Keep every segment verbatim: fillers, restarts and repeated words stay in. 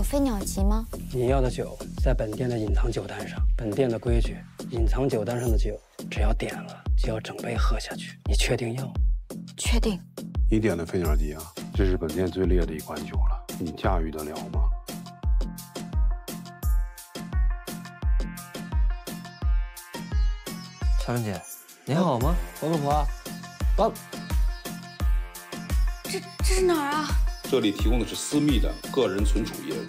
飞鸟集吗？ 你要的酒在本店的隐藏酒单上。本店的规矩，隐藏酒单上的酒，只要点了就要整杯喝下去。你确定要？ 确定。 你点的飞鸟集啊，这是本店最烈的一款酒了，你驾驭得了吗？ 小玲姐，你还好吗？ 王老婆，王， 这这是哪儿啊？ 这里提供的是私密的个人存储业务。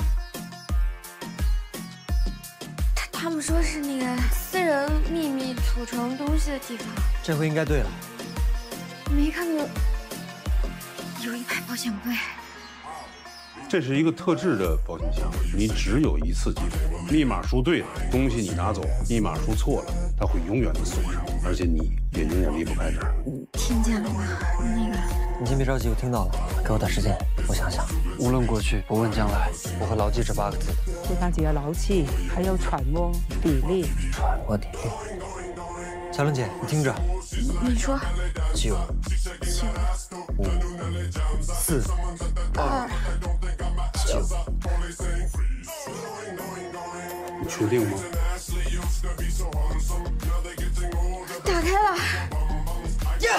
他他们说是那个私人秘密储存东西的地方。 这回应该对了。 没看到有一排保险柜。 这是一个特制的保险箱，你只有一次机会。密码输对了，东西你拿走；密码输错了，它会永远的锁上，而且你也永远离不开这儿。 听见了吗？那个， 你先别着急，我听到了，给我点时间，我想想。无论过去，不问将来，我会牢记这八个字。 不單止有牢記，還有揣摩砥砺。 揣摩砥砺。小玲姐，你聽着。 你說。 九。 九。 五。四。 二。 九。 你确定吗？ 打开了。 耶！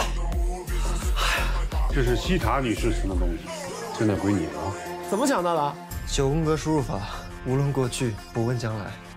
这是西塔女士存的东西，现在归你了。 怎么想到的？ 九宫格输入法，无论过去，不问将来。